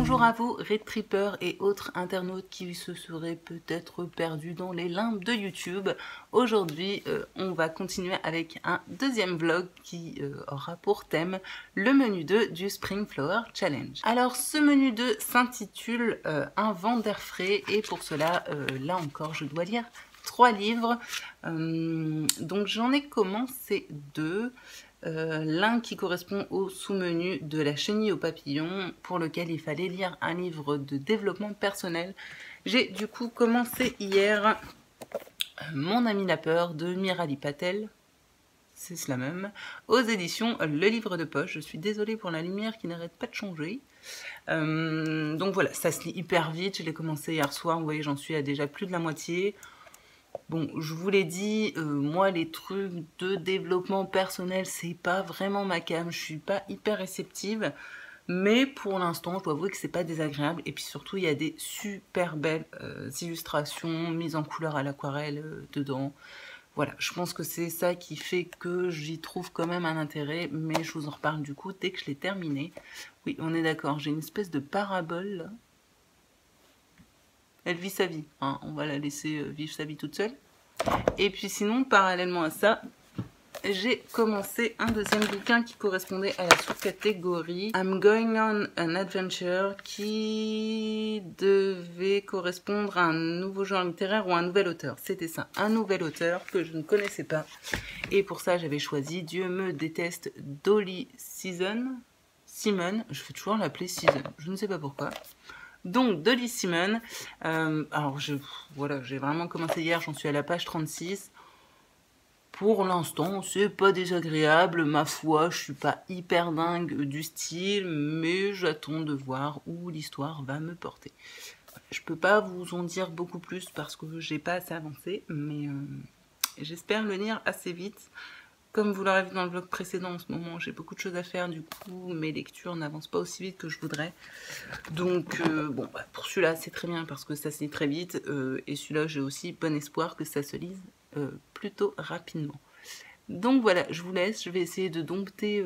Bonjour à vous, Red Tripper et autres internautes qui se seraient peut-être perdus dans les limbes de YouTube. Aujourd'hui, on va continuer avec un deuxième vlog qui aura pour thème le menu 2 du Spring Flower Challenge. Alors, ce menu 2 s'intitule Un vent d'air frais et pour cela, là encore, je dois lire 3 livres. Donc, j'en ai commencé 2. L'un qui correspond au sous-menu de la chenille au papillon pour lequel il fallait lire un livre de développement personnel. J'ai du coup commencé hier Mon ami la peur de Mirali Patel, c'est cela même, aux éditions Le Livre de Poche. Je suis désolée pour la lumière qui n'arrête pas de changer. Donc voilà, ça se lit hyper vite, je l'ai commencé hier soir, vous voyez j'en suis à déjà plus de la moitié. Bon, je vous l'ai dit, moi les trucs de développement personnel, c'est pas vraiment ma came, je suis pas hyper réceptive, mais pour l'instant, je dois avouer que c'est pas désagréable, et puis surtout, il y a des super belles illustrations mises en couleur à l'aquarelle dedans. Voilà, je pense que c'est ça qui fait que j'y trouve quand même un intérêt, mais je vous en reparle du coup dès que je l'ai terminé. Oui, on est d'accord, j'ai une espèce de parabole là. Elle vit sa vie, hein. On va la laisser vivre sa vie toute seule. Et puis sinon, parallèlement à ça, j'ai commencé un deuxième bouquin qui correspondait à la sous-catégorie I'm Going on an Adventure, qui devait correspondre à un nouveau genre littéraire ou un nouvel auteur. C'était ça, un nouvel auteur que je ne connaissais pas. Et pour ça, j'avais choisi Dieu me déteste Dolly Simon. Je vais toujours l'appeler Season, je ne sais pas pourquoi. Donc, Dolly Simon, alors voilà, j'ai vraiment commencé hier, j'en suis à la page 36. Pour l'instant, c'est pas désagréable, ma foi, je suis pas hyper dingue du style, mais j'attends de voir où l'histoire va me porter. Je peux pas vous en dire beaucoup plus parce que j'ai pas assez avancé, mais j'espère le lire assez vite. Comme vous l'aurez vu dans le vlog précédent, en ce moment, j'ai beaucoup de choses à faire, du coup, mes lectures n'avancent pas aussi vite que je voudrais. Donc, bon, bah, pour celui-là, c'est très bien parce que ça se lit très vite. Et celui-là, j'ai aussi bon espoir que ça se lise plutôt rapidement. Donc voilà, je vous laisse. Je vais essayer de dompter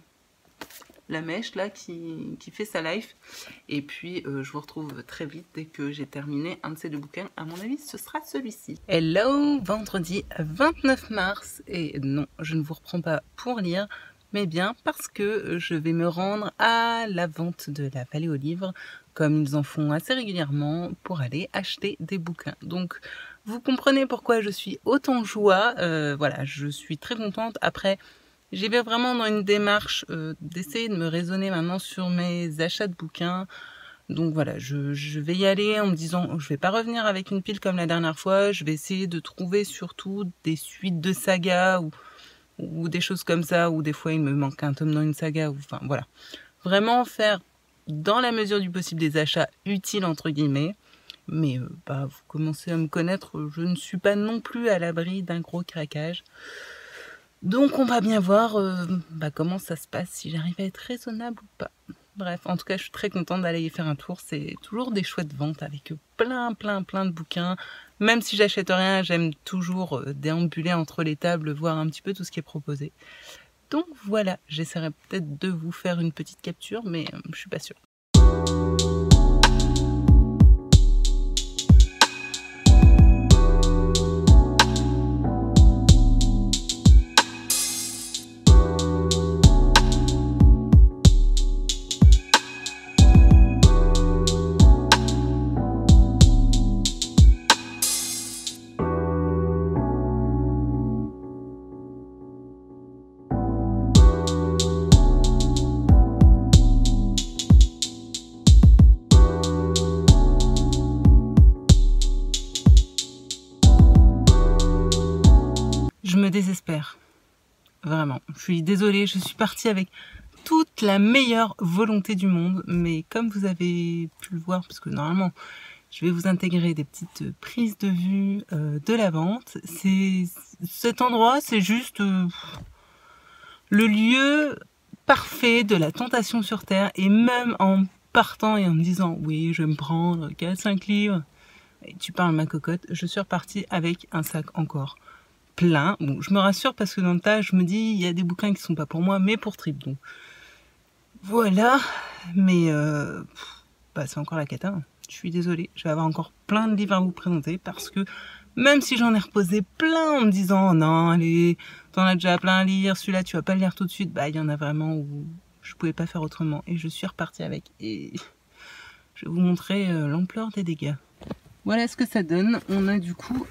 la mèche là qui fait sa life. Et puis, je vous retrouve très vite dès que j'ai terminé un de ces deux bouquins. À mon avis, ce sera celui-ci. Hello, vendredi 29 mars. Et non, je ne vous reprends pas pour lire, mais bien parce que je vais me rendre à la vente de la Vallée aux Livres, comme ils en font assez régulièrement, pour aller acheter des bouquins. Donc, vous comprenez pourquoi je suis autant joie. Voilà, je suis très contente. Après, j'y vais vraiment dans une démarche d'essayer de me raisonner maintenant sur mes achats de bouquins. Donc voilà, je vais y aller en me disant, je vais pas revenir avec une pile comme la dernière fois. Je vais essayer de trouver surtout des suites de sagas ou des choses comme ça, ou des fois il me manque un tome dans une saga. Enfin voilà, vraiment faire dans la mesure du possible des achats utiles entre guillemets. Mais bah, vous commencez à me connaître, je ne suis pas non plus à l'abri d'un gros craquage. Donc on va bien voir comment ça se passe, si j'arrive à être raisonnable ou pas. Bref, en tout cas je suis très contente d'aller y faire un tour, c'est toujours des chouettes ventes avec plein de bouquins. Même si j'achète rien, j'aime toujours déambuler entre les tables, voir un petit peu tout ce qui est proposé. Donc voilà, j'essaierai peut-être de vous faire une petite capture, mais je suis pas sûre. Je me désespère, vraiment. Je suis désolée, je suis partie avec toute la meilleure volonté du monde, mais comme vous avez pu le voir, parce que normalement, je vais vous intégrer des petites prises de vue de la vente. Cet endroit, c'est juste le lieu parfait de la tentation sur Terre, et même en partant et en me disant, oui, je vais me prendre 4-5 livres, et tu parles ma cocotte, je suis repartie avec un sac encore plein. Bon, je me rassure parce que dans le tas, je me dis, il y a des bouquins qui sont pas pour moi, mais pour Trip. Donc voilà, mais bah c'est encore la cata, hein. Je suis désolée, je vais avoir encore plein de livres à vous présenter parce que même si j'en ai reposé plein en me disant non allez, t'en as déjà plein à lire, celui-là tu vas pas le lire tout de suite, bah il y en a vraiment où je pouvais pas faire autrement et je suis repartie avec et je vais vous montrer l'ampleur des dégâts. Voilà ce que ça donne. On a du coup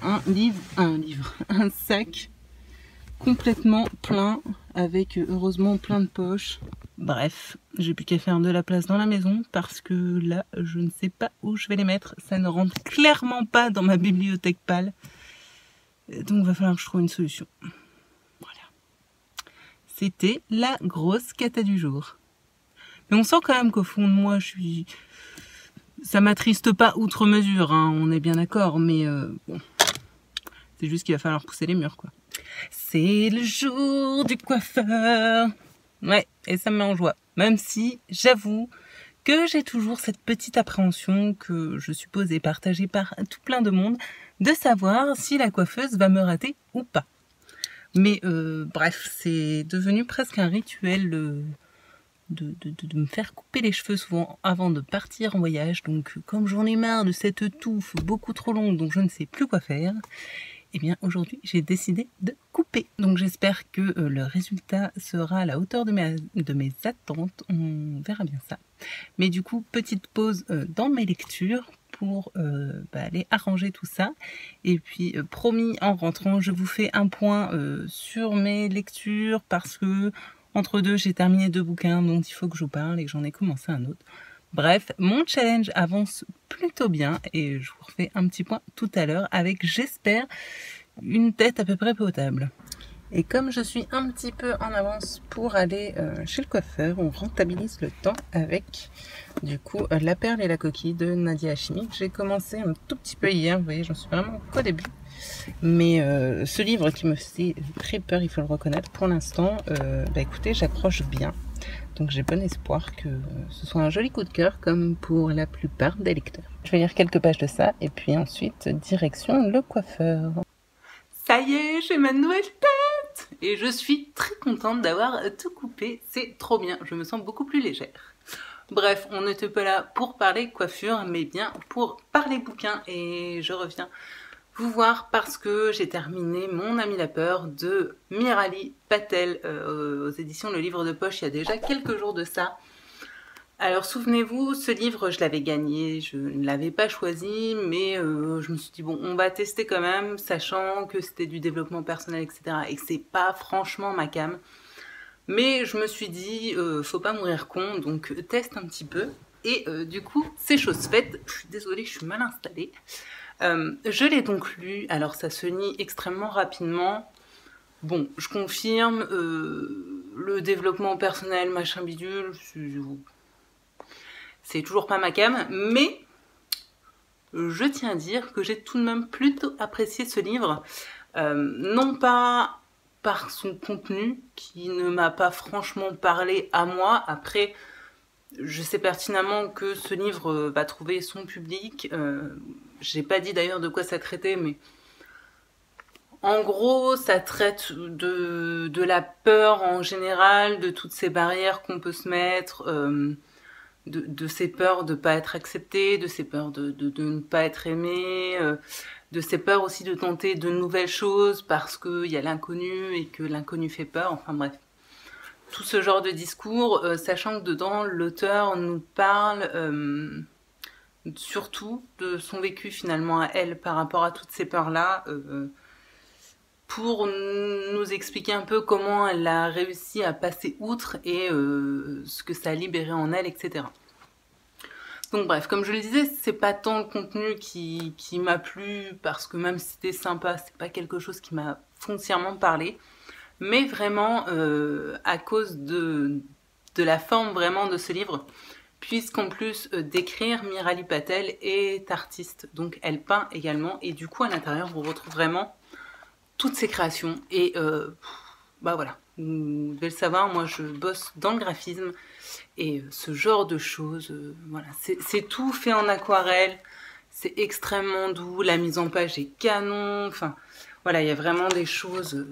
un sac complètement plein avec heureusement plein de poches. Bref, j'ai plus qu'à faire de la place dans la maison parce que là, je ne sais pas où je vais les mettre. Ça ne rentre clairement pas dans ma bibliothèque pâle. Donc, il va falloir que je trouve une solution. Voilà. C'était la grosse cata du jour. Mais on sent quand même qu'au fond de moi, ça m'attriste pas outre mesure, hein, on est bien d'accord, mais bon. C'est juste qu'il va falloir pousser les murs, quoi. C'est le jour du coiffeur. Ouais, et ça me met en joie. Même si, j'avoue, que j'ai toujours cette petite appréhension que je suppose est partagée par tout plein de monde, de savoir si la coiffeuse va me rater ou pas. Mais bref, c'est devenu presque un rituel de me faire couper les cheveux souvent avant de partir en voyage. Donc comme j'en ai marre de cette touffe beaucoup trop longue dont je ne sais plus quoi faire, eh bien aujourd'hui j'ai décidé de couper. Donc j'espère que le résultat sera à la hauteur de mes attentes, on verra bien ça. Mais du coup petite pause dans mes lectures pour aller arranger tout ça. Et puis promis, en rentrant je vous fais un point sur mes lectures parce que entre deux j'ai terminé 2 bouquins dont il faut que je vous parle et que j'en ai commencé un autre. Bref, mon challenge avance plutôt bien et je vous refais un petit point tout à l'heure avec, j'espère, une tête à peu près potable. Et comme je suis un petit peu en avance pour aller chez le coiffeur, on rentabilise le temps avec, du coup, La perle et la coquille de Nadia Hachimi. J'ai commencé un tout petit peu hier, vous voyez, j'en suis vraiment qu'au début. Mais ce livre qui me fait très peur, il faut le reconnaître, pour l'instant, écoutez, j'accroche bien. Donc j'ai bon espoir que ce soit un joli coup de cœur comme pour la plupart des lecteurs. Je vais lire quelques pages de ça et puis ensuite direction le coiffeur. Ça y est, j'ai ma nouvelle tête et je suis très contente d'avoir tout coupé, c'est trop bien, je me sens beaucoup plus légère. Bref, on n'était pas là pour parler coiffure mais bien pour parler bouquin et je reviens vous voir parce que j'ai terminé Mon ami la peur de Mirali Patel aux éditions Le Livre de Poche il y a déjà quelques jours de ça. Alors souvenez-vous, ce livre je l'avais gagné, je ne l'avais pas choisi, mais je me suis dit bon on va tester quand même, sachant que c'était du développement personnel etc. et que c'est pas franchement ma came. Mais je me suis dit faut pas mourir con, donc teste un petit peu. Et du coup c'est chose faite, je suis désolée, je suis mal installée. Je l'ai donc lu, alors ça se lit extrêmement rapidement. Bon, je confirme, le développement personnel, machin bidule, c'est toujours pas ma came, mais je tiens à dire que j'ai tout de même plutôt apprécié ce livre. Non pas par son contenu, qui ne m'a pas franchement parlé à moi, après... Je sais pertinemment que ce livre va trouver son public. J'ai pas dit d'ailleurs de quoi ça traitait, mais en gros, ça traite de la peur en général, de toutes ces barrières qu'on peut se mettre, de ces peurs de ne pas être accepté, de ces peurs de ne pas être aimé, de ces peurs aussi de tenter de nouvelles choses parce qu'il y a l'inconnu et que l'inconnu fait peur, enfin bref. Tout ce genre de discours, sachant que dedans, l'auteur nous parle surtout de son vécu finalement à elle par rapport à toutes ces peurs-là, pour nous expliquer un peu comment elle a réussi à passer outre et ce que ça a libéré en elle, etc. Donc bref, comme je le disais, c'est pas tant le contenu qui m'a plu, parce que même si c'était sympa, c'est pas quelque chose qui m'a foncièrement parlé. Mais vraiment à cause de la forme vraiment de ce livre, puisqu'en plus d'écrire, Mirali Patel est artiste, donc elle peint également, et du coup à l'intérieur on retrouve vraiment toutes ses créations, et bah voilà, vous devez le savoir, moi je bosse dans le graphisme, et ce genre de choses, voilà, c'est tout fait en aquarelle, c'est extrêmement doux, la mise en page est canon, enfin voilà, il y a vraiment des choses...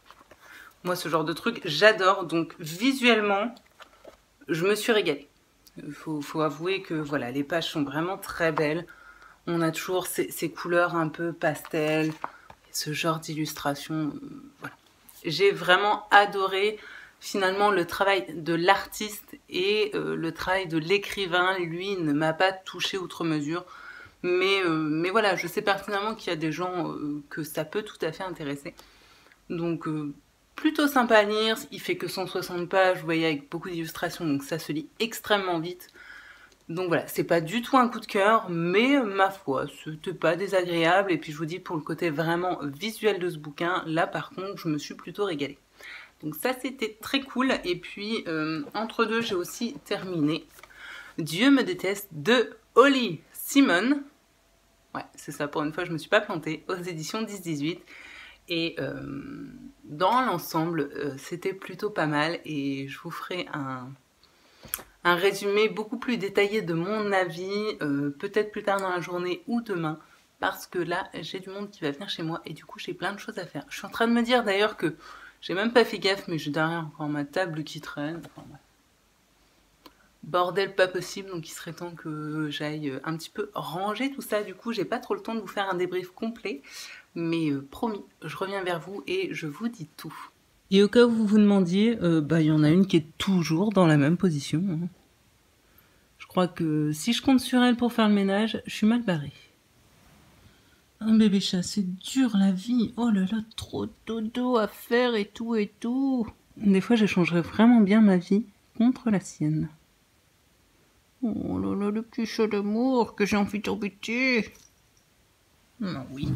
Moi, ce genre de truc, j'adore. Donc, visuellement, je me suis régalée. Faut avouer que voilà, les pages sont vraiment très belles. On a toujours ces couleurs un peu pastel, ce genre d'illustration. Voilà. J'ai vraiment adoré finalement le travail de l'artiste et le travail de l'écrivain. Lui ne m'a pas touché outre mesure. Mais voilà, je sais pertinemment qu'il y a des gens que ça peut tout à fait intéresser. Donc plutôt sympa à lire, il fait que 160 pages, vous voyez, avec beaucoup d'illustrations, donc ça se lit extrêmement vite. Donc voilà, c'est pas du tout un coup de cœur, mais ma foi, c'était pas désagréable. Et puis je vous dis, pour le côté vraiment visuel de ce bouquin, là par contre, je me suis plutôt régalée. Donc ça, c'était très cool. Et puis, entre deux, j'ai aussi terminé Dieu me déteste de Holly Simon. Ouais, c'est ça, pour une fois, je me suis pas plantée, aux éditions 10-18. Et dans l'ensemble, c'était plutôt pas mal. Et je vous ferai un résumé beaucoup plus détaillé de mon avis, peut-être plus tard dans la journée ou demain. Parce que là, j'ai du monde qui va venir chez moi et du coup, j'ai plein de choses à faire. Je suis en train de me dire d'ailleurs que j'ai même pas fait gaffe, mais j'ai derrière encore ma table qui traîne. Enfin, ouais. Bordel pas possible, donc il serait temps que j'aille un petit peu ranger tout ça. Du coup, j'ai pas trop le temps de vous faire un débrief complet, mais promis, je reviens vers vous et je vous dis tout. Et au cas où vous vous demandiez, il y en a une qui est toujours dans la même position. Hein. Je crois que si je compte sur elle pour faire le ménage, je suis mal barrée. Un bébé chat, c'est dur la vie. Oh là là, trop de dodo à faire et tout et tout. Des fois, j'échangerais vraiment bien ma vie contre la sienne. Oh là là, le petit chat d'amour que j'ai envie d'embêter. Non, oui.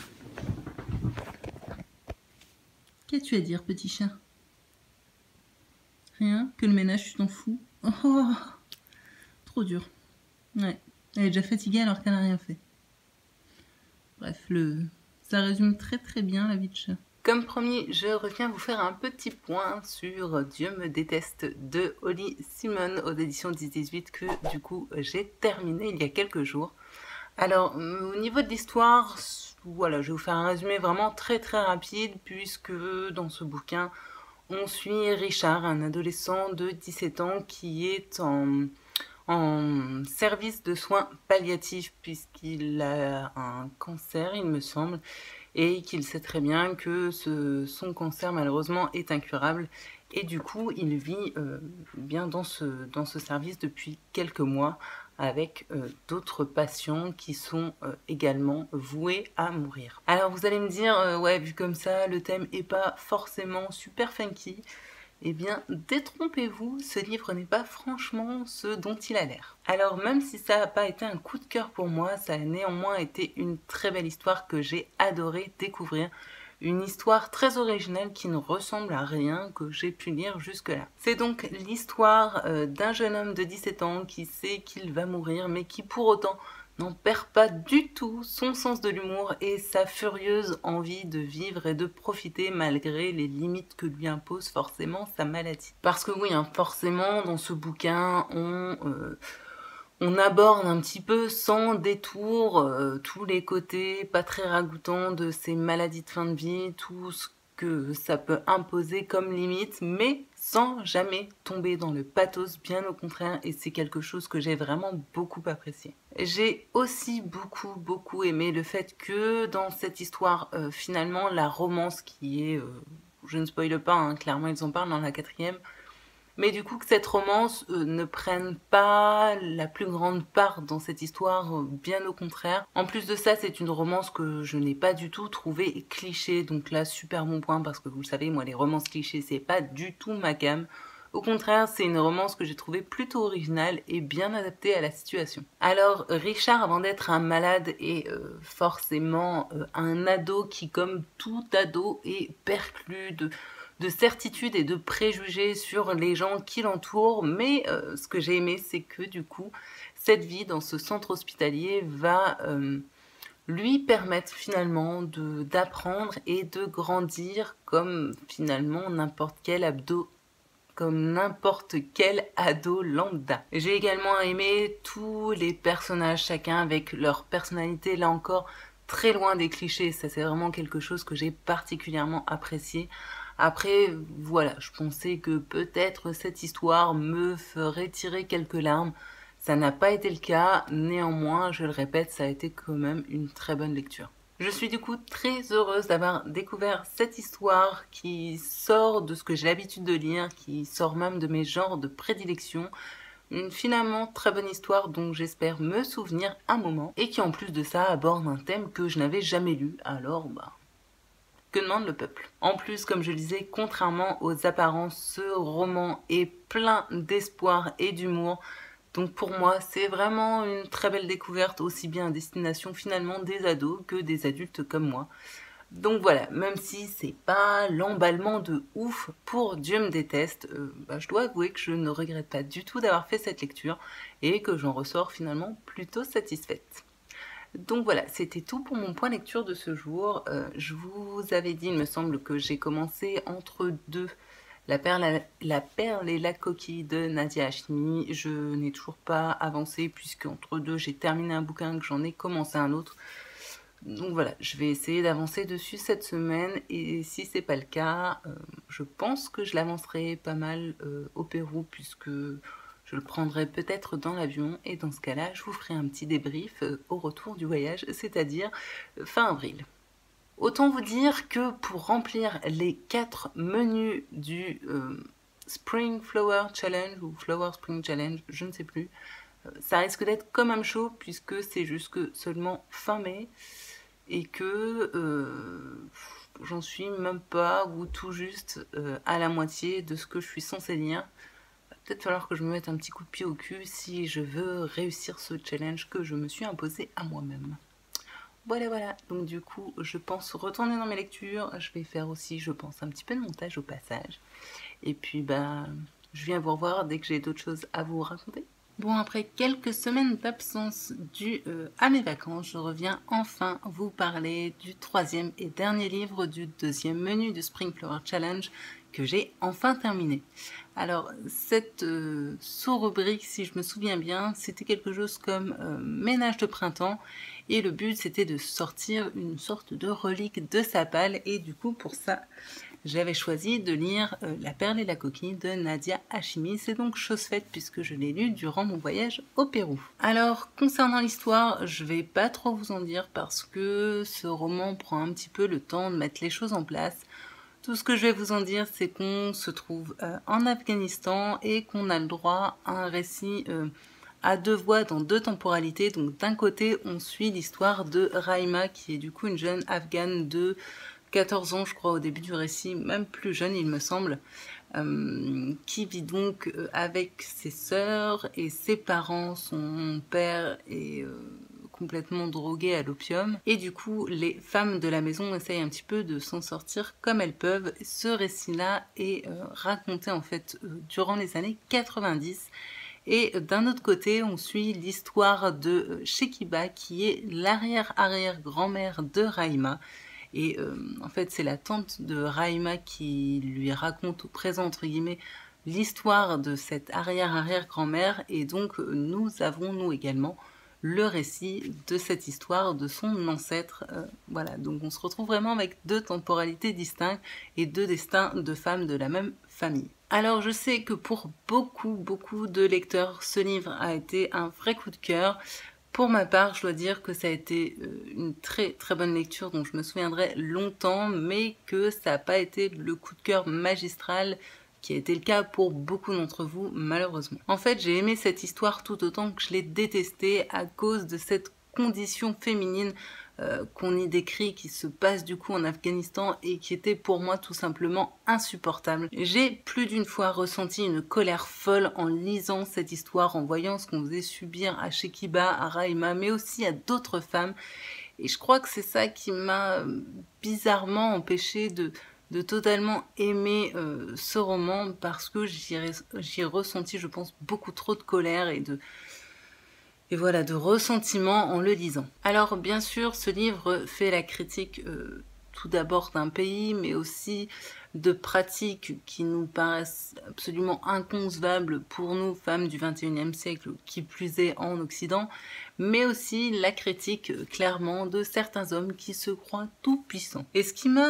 Qu'as-tu à dire, petit chat? Rien? Que le ménage, tu t'en fous? Oh, trop dur. Ouais, elle est déjà fatiguée alors qu'elle n'a rien fait. Bref, ça résume très très bien la vie de chat. Comme promis, je reviens vous faire un petit point sur Dieu me déteste de Holly Simon aux éditions 10-18 que du coup j'ai terminé il y a quelques jours. Alors au niveau de l'histoire, voilà, je vais vous faire un résumé vraiment très très rapide puisque dans ce bouquin on suit Richard, un adolescent de 17 ans qui est en service de soins palliatifs puisqu'il a un cancer, il me semble, et qu'il sait très bien que son cancer malheureusement est incurable et du coup il vit bien dans ce service depuis quelques mois avec d'autres patients qui sont également voués à mourir. Alors vous allez me dire, ouais, vu comme ça, le thème est pas forcément super funky. Eh bien, détrompez-vous, ce livre n'est pas franchement ce dont il a l'air. Alors, même si ça n'a pas été un coup de cœur pour moi, ça a néanmoins été une très belle histoire que j'ai adoré découvrir. Une histoire très originale qui ne ressemble à rien que j'ai pu lire jusque-là. C'est donc l'histoire d'un jeune homme de 17 ans qui sait qu'il va mourir, mais qui pour autant n'en perd pas du tout son sens de l'humour et sa furieuse envie de vivre et de profiter malgré les limites que lui impose forcément sa maladie. Parce que oui, hein, forcément, dans ce bouquin, on aborde un petit peu sans détour tous les côtés pas très ragoûtants de ces maladies de fin de vie, tout ce que ça peut imposer comme limite, mais sans jamais tomber dans le pathos, bien au contraire, et c'est quelque chose que j'ai vraiment beaucoup apprécié. J'ai aussi beaucoup aimé le fait que dans cette histoire, finalement, la romance qui est, je ne spoile pas, hein, clairement ils en parlent dans la 4e, mais du coup que cette romance ne prenne pas la plus grande part dans cette histoire, bien au contraire. En plus de ça, c'est une romance que je n'ai pas du tout trouvée cliché, donc là super bon point parce que vous le savez, moi les romances clichés c'est pas du tout ma gamme. Au contraire, c'est une romance que j'ai trouvée plutôt originale et bien adaptée à la situation. Alors Richard, avant d'être un malade, est forcément un ado qui, comme tout ado, est perclus de certitudes et de préjugés sur les gens qui l'entourent, mais ce que j'ai aimé, c'est que du coup, cette vie dans ce centre hospitalier va lui permettre finalement d'apprendre et de grandir comme finalement n'importe quel ado lambda. J'ai également aimé tous les personnages, chacun avec leur personnalité, là encore, très loin des clichés. Ça, c'est vraiment quelque chose que j'ai particulièrement apprécié. Après, voilà, je pensais que peut-être cette histoire me ferait tirer quelques larmes. Ça n'a pas été le cas, néanmoins, je le répète, ça a été quand même une très bonne lecture. Je suis du coup très heureuse d'avoir découvert cette histoire qui sort de ce que j'ai l'habitude de lire, qui sort même de mes genres de prédilection. Une finalement très bonne histoire dont j'espère me souvenir un moment et qui en plus de ça aborde un thème que je n'avais jamais lu, alors que demande le peuple? En plus, comme je le disais, contrairement aux apparences, ce roman est plein d'espoir et d'humour. Donc pour moi, c'est vraiment une très belle découverte, aussi bien à destination finalement des ados que des adultes comme moi. Donc voilà, même si c'est pas l'emballement de ouf pour Dieu me déteste, je dois avouer que je ne regrette pas du tout d'avoir fait cette lecture et que j'en ressors finalement plutôt satisfaite. Donc voilà, c'était tout pour mon point lecture de ce jour. Je vous avais dit, il me semble, que j'ai commencé entre deux la perle et la coquille de Nadia Hachemi. Je n'ai toujours pas avancé puisque entre deux j'ai terminé un bouquin, que j'en ai commencé un autre. Donc voilà, je vais essayer d'avancer dessus cette semaine et si c'est pas le cas, je pense que je l'avancerai pas mal au Pérou puisque je le prendrai peut-être dans l'avion et dans ce cas-là, je vous ferai un petit débrief au retour du voyage, c'est-à-dire fin avril. Autant vous dire que pour remplir les 4 menus du Spring Flower Challenge ou Flower Spring Challenge, je ne sais plus, ça risque d'être quand même chaud puisque c'est jusque seulement fin mai et que j'en suis même pas ou tout juste à la moitié de ce que je suis censée lire. Va peut-être falloir que je me mette un petit coup de pied au cul si je veux réussir ce challenge que je me suis imposé à moi-même. Voilà, donc du coup, je pense retourner dans mes lectures. Je vais faire aussi, je pense, un petit peu de montage au passage. Et puis, je viens vous revoir dès que j'ai d'autres choses à vous raconter. Bon, après quelques semaines d'absence due à mes vacances, je reviens enfin vous parler du 3e et dernier livre du 2e menu du Spring Flower Challenge que j'ai enfin terminé. Alors, cette sous-rubrique, si je me souviens bien, c'était quelque chose comme ménage de printemps et le but c'était de sortir une sorte de relique de sa palle et du coup pour ça j'avais choisi de lire La perle et la coquille de Nadia Hachemi. C'est donc chose faite puisque je l'ai lu durant mon voyage au Pérou. Alors, concernant l'histoire, je vais pas trop vous en dire parce que ce roman prend un petit peu le temps de mettre les choses en place. Tout ce que je vais vous en dire, c'est qu'on se trouve en Afghanistan et qu'on a le droit à un récit à 2 voix dans 2 temporalités. Donc d'un côté, on suit l'histoire de Raima, qui est du coup une jeune afghane de 14 ans, je crois, au début du récit, même plus jeune, il me semble, qui vit donc avec ses sœurs et ses parents. Son père est complètement drogué à l'opium. Et du coup, les femmes de la maison essayent un petit peu de s'en sortir comme elles peuvent. Ce récit-là est raconté en fait durant les années 90. Et d'un autre côté, on suit l'histoire de Shekiba, qui est l'arrière-arrière-grand-mère de Raima. Et en fait, c'est la tante de Raima qui lui raconte au présent, entre guillemets, l'histoire de cette arrière-arrière-grand-mère. Et donc, nous avons, nous également, le récit de cette histoire de son ancêtre. Voilà, donc on se retrouve vraiment avec 2 temporalités distinctes et 2 destins de femmes de la même famille. Alors je sais que pour beaucoup de lecteurs, ce livre a été un vrai coup de cœur. Pour ma part, je dois dire que ça a été une très bonne lecture dont je me souviendrai longtemps, mais que ça n'a pas été le coup de cœur magistral qui a été le cas pour beaucoup d'entre vous, malheureusement. En fait, j'ai aimé cette histoire tout autant que je l'ai détestée à cause de cette condition féminine qu'on y décrit, qui se passe du coup en Afghanistan et qui était pour moi tout simplement insupportable. J'ai plus d'une fois ressenti une colère folle en lisant cette histoire, en voyant ce qu'on faisait subir à Shekiba, à Raima, mais aussi à d'autres femmes. Et je crois que c'est ça qui m'a bizarrement empêché de totalement aimer ce roman parce que j'y ai ressenti, je pense, beaucoup trop de colère et voilà, de ressentiment en le lisant. Alors bien sûr, ce livre fait la critique tout d'abord d'un pays, mais aussi de pratiques qui nous paraissent absolument inconcevables pour nous, femmes du XXIe siècle, qui plus est en Occident, mais aussi la critique clairement de certains hommes qui se croient tout puissants. Et ce qui m'a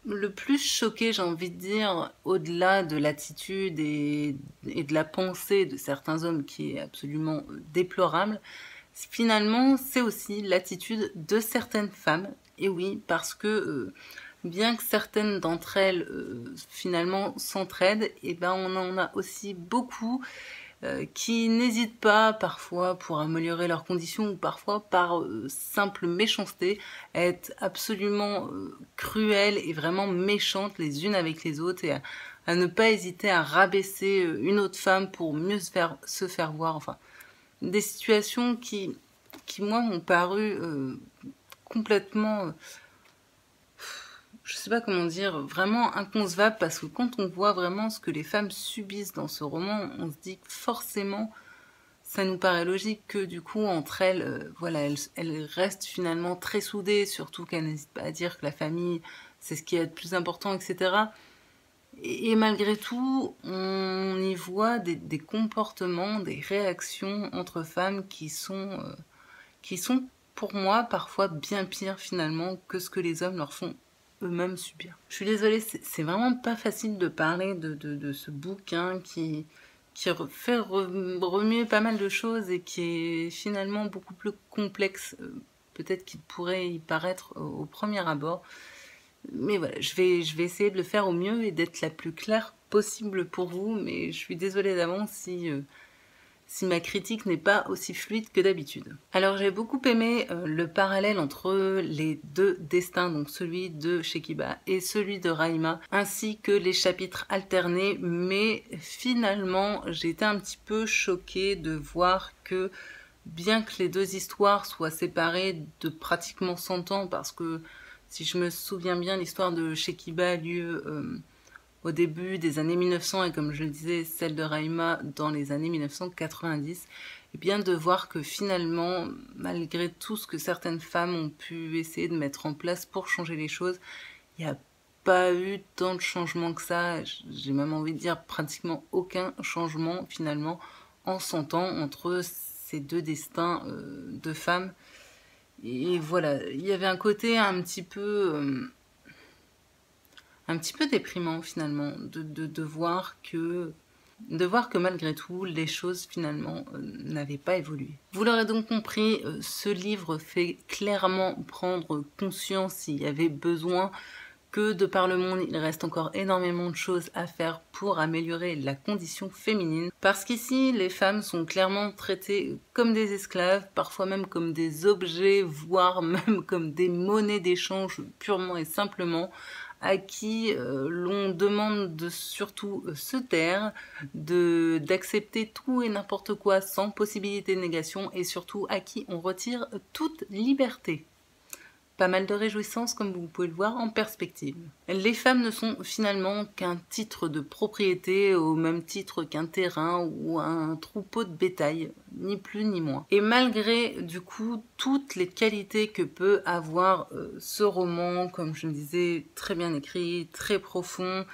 le plus choqué, j'ai envie de dire, au-delà de l'attitude et de la pensée de certains hommes qui est absolument déplorable, finalement, c'est aussi l'attitude de certaines femmes. Et oui, parce que bien que certaines d'entre elles, finalement, s'entraident, et ben on en a aussi beaucoup qui n'hésitent pas parfois pour améliorer leurs conditions ou parfois par simple méchanceté à être absolument cruelles et vraiment méchantes les unes avec les autres et à ne pas hésiter à rabaisser une autre femme pour mieux se faire voir. Enfin, des situations qui moi, m'ont paru complètement... je sais pas comment dire, vraiment inconcevable, parce que quand on voit vraiment ce que les femmes subissent dans ce roman, on se dit que forcément, ça nous paraît logique que du coup, entre elles, voilà, elles restent finalement très soudées, surtout qu'elles n'hésitent pas à dire que la famille, c'est ce qui est le plus important, etc. Et malgré tout, on y voit des comportements, des réactions entre femmes qui sont pour moi parfois bien pires finalement que ce que les hommes leur font eux-mêmes subir. Je suis désolée, c'est vraiment pas facile de parler de ce bouquin qui fait remuer pas mal de choses et qui est finalement beaucoup plus complexe peut-être qu'il pourrait y paraître au premier abord. Mais voilà, je vais essayer de le faire au mieux et d'être la plus claire possible pour vous, mais je suis désolée d'avance si ma critique n'est pas aussi fluide que d'habitude. Alors j'ai beaucoup aimé le parallèle entre les deux destins, donc celui de Shekiba et celui de Raïma, ainsi que les chapitres alternés, mais finalement j'ai été un petit peu choquée de voir que bien que les deux histoires soient séparées de pratiquement 100 ans, parce que si je me souviens bien, l'histoire de Shekiba a lieu au début des années 1900 et comme je le disais, celle de Raïma dans les années 1990, et bien de voir que finalement, malgré tout ce que certaines femmes ont pu essayer de mettre en place pour changer les choses, il n'y a pas eu tant de changements que ça. J'ai même envie de dire pratiquement aucun changement finalement en 100 ans entre ces deux destins de femmes. Et voilà, il y avait un côté un petit peu déprimant finalement de voir que malgré tout les choses finalement n'avaient pas évolué. Vous l'aurez donc compris, ce livre fait clairement prendre conscience s'il y avait besoin que de par le monde il reste encore énormément de choses à faire pour améliorer la condition féminine, parce qu'ici les femmes sont clairement traitées comme des esclaves, parfois même comme des objets, voire même comme des monnaies d'échange purement et simplement, à qui l'on demande de surtout se taire, d'accepter tout et n'importe quoi sans possibilité de négation, et surtout à qui on retire toute liberté. Pas mal de réjouissances comme vous pouvez le voir en perspective. Les femmes ne sont finalement qu'un titre de propriété au même titre qu'un terrain ou un troupeau de bétail, ni plus ni moins. Et malgré du coup toutes les qualités que peut avoir ce roman, comme je le disais, très bien écrit, très profond,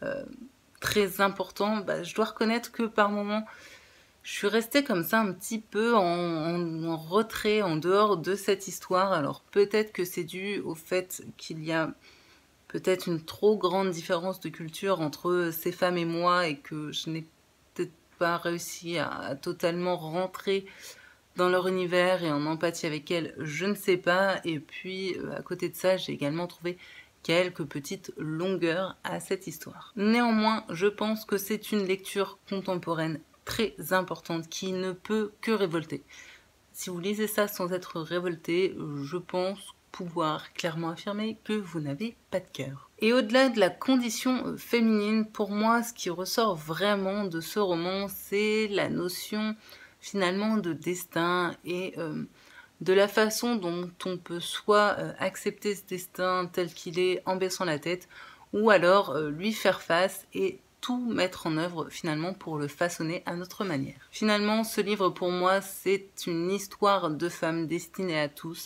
très important, bah, je dois reconnaître que par moments je suis restée comme ça un petit peu en retrait, en dehors de cette histoire. Alors peut-être que c'est dû au fait qu'il y a peut-être une trop grande différence de culture entre ces femmes et moi et que je n'ai peut-être pas réussi à totalement rentrer dans leur univers et en empathie avec elles, je ne sais pas. Et puis à côté de ça, j'ai également trouvé quelques petites longueurs à cette histoire. Néanmoins, je pense que c'est une lecture contemporaine très importante qui ne peut que révolter. Si vous lisez ça sans être révolté, je pense pouvoir clairement affirmer que vous n'avez pas de cœur. Et au-delà de la condition féminine, pour moi, ce qui ressort vraiment de ce roman, c'est la notion finalement de destin et de la façon dont on peut soit accepter ce destin tel qu'il est en baissant la tête, ou alors lui faire face et tout mettre en œuvre finalement pour le façonner à notre manière. Finalement, ce livre pour moi, c'est une histoire de femmes destinée à tous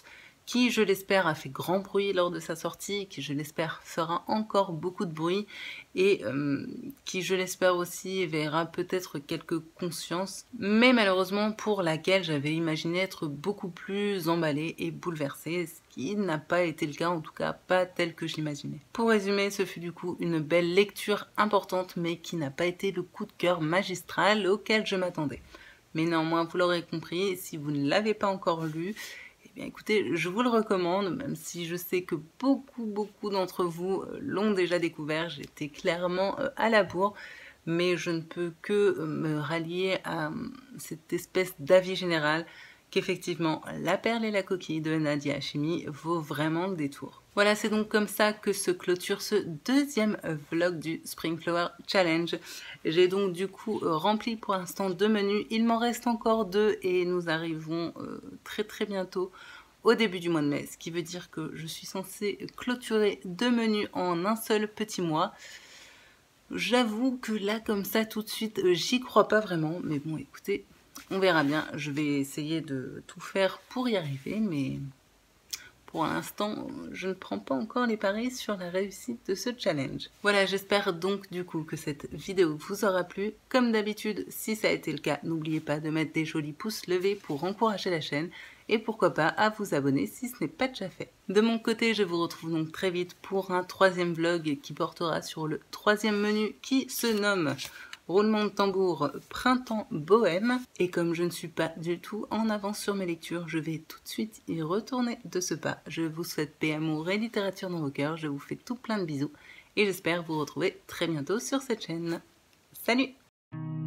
qui, je l'espère, a fait grand bruit lors de sa sortie, qui, je l'espère, fera encore beaucoup de bruit et qui, je l'espère aussi, éveillera peut-être quelques consciences, mais malheureusement pour laquelle j'avais imaginé être beaucoup plus emballée et bouleversée, ce qui n'a pas été le cas, en tout cas pas tel que je l'imaginais. Pour résumer, ce fut du coup une belle lecture importante, mais qui n'a pas été le coup de cœur magistral auquel je m'attendais. Mais néanmoins, vous l'aurez compris, si vous ne l'avez pas encore lu, eh bien écoutez, je vous le recommande, même si je sais que beaucoup d'entre vous l'ont déjà découvert. J'étais clairement à la bourre, mais je ne peux que me rallier à cette espèce d'avis général qu'effectivement, La perle et la coquille de Nadia Hachemi vaut vraiment le détour. Voilà, c'est donc comme ça que se clôture ce deuxième vlog du Spring Flower Challenge. J'ai donc du coup rempli pour l'instant 2 menus. Il m'en reste encore 2 et nous arrivons très bientôt au début du mois de mai. Ce qui veut dire que je suis censée clôturer 2 menus en un seul petit mois. J'avoue que là, comme ça, tout de suite, j'y crois pas vraiment. Mais bon, écoutez, on verra bien. Je vais essayer de tout faire pour y arriver, mais pour l'instant, je ne prends pas encore les paris sur la réussite de ce challenge. Voilà, j'espère donc du coup que cette vidéo vous aura plu. Comme d'habitude, si ça a été le cas, n'oubliez pas de mettre des jolis pouces levés pour encourager la chaîne et pourquoi pas à vous abonner si ce n'est pas déjà fait. De mon côté, je vous retrouve donc très vite pour un 3e vlog qui portera sur le 3e menu qui se nomme roulement de tambour, printemps bohème. Et comme je ne suis pas du tout en avance sur mes lectures, je vais tout de suite y retourner de ce pas. Je vous souhaite paix, amour et littérature dans vos cœurs. Je vous fais tout plein de bisous et j'espère vous retrouver très bientôt sur cette chaîne. Salut!